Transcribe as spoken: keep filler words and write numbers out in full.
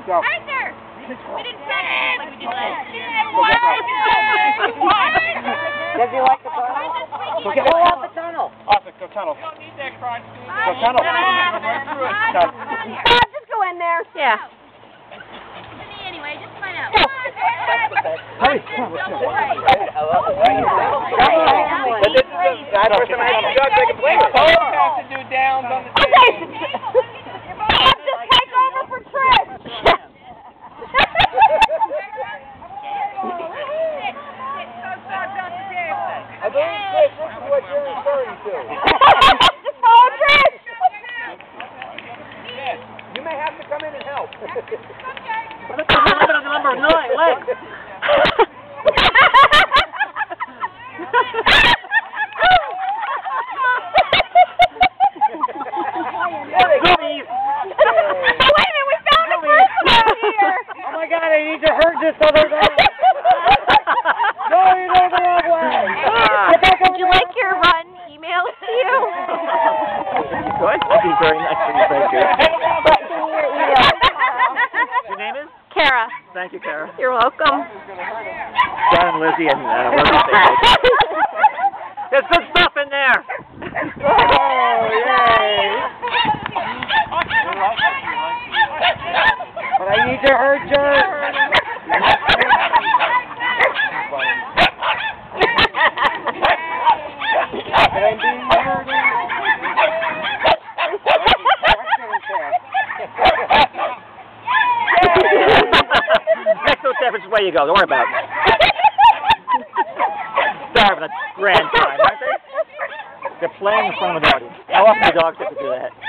Go. Arthur! We didn't practice it like we did last year. Does he like the tunnel? Go get Go off the tunnel. Arthur, go tunnel. You don't need that crunch, dude. Go tunnel. Right through it. No. Bob, just go in there. Yeah. Anyway, just find out. Hurry, come on, let's go. But this is the that person has to judge they can play with. Both have to do downs on the Okay, Bob, just take over for Trish. I believe, Chris, this is what you're referring to. Just follow Trish. You may have to come in and help. Look at the number nine, legs. Zoomies. Wait a minute, we found a person out here. Oh my God, I need to hurt this other guy. No, you go the wrong way. Would you like your run emailed to you? Good. That'd be very nice of you, thank you. But give me your email. Your name is? Kara. Thank you, Kara. You're welcome. John and Lizzie and uh, Lizzie. There's good stuff in there. Oh, yay. But I need to hurt you. And I'm being hurt. Next no difference where you go. Don't worry about it. They're having a grand time, aren't they? They're playing in front of an audience. How often do dogs get to do that?